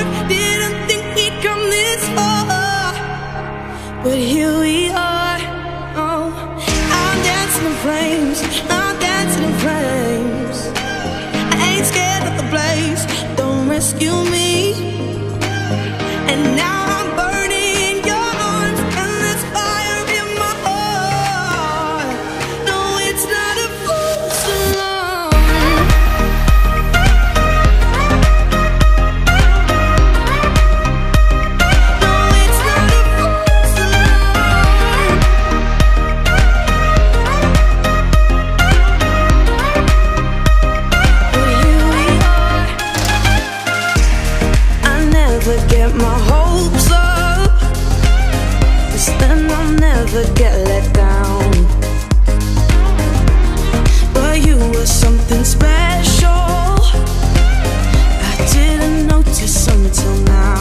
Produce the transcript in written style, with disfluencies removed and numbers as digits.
heart. Didn't think we'd come this far, but here we are. Oh, I'm dancing in flames, I'm dancing in flames. I ain't scared of the blaze, don't rescue me. And now I'm burning in your arms, and there's fire in my heart. No, it's not a false alarm. No, it's not a false alarm. But here we are. I never get my hopes up, 'cause then I'll never get let down. But you were something special I didn't notice until now.